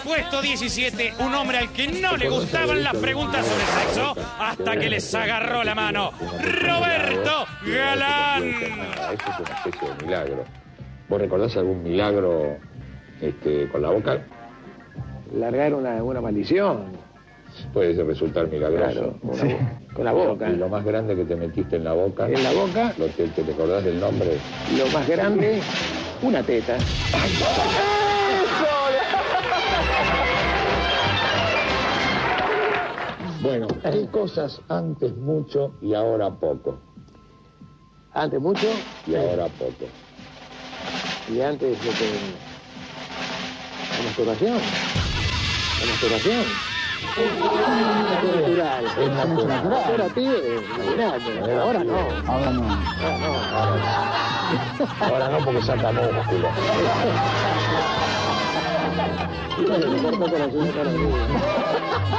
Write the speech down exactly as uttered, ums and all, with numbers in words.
puesto diecisiete, un hombre al que no le gustaban las preguntas sobre sexo hasta que les agarró la mano, Roberto Galán. Eso es una especie de milagro. ¿Vos recordás algún milagro este, con la boca? Largar una, una maldición. Puede resultar milagroso. Claro, una bo- con la boca. Y lo más grande que te metiste en la boca. En la boca, Lo que te recordás del nombre. lo más grande, una teta. Bueno, hay cosas antes mucho y ahora poco. Antes mucho Y ahora poco. y antes de que... La masturbación. La masturbación. Es natural. Es natural. Ahora, pibe, imaginate. Ahora no. Ahora no. Ahora no. Ahora no porque saca músculo. Bueno, me corto con la señora Rodríguez.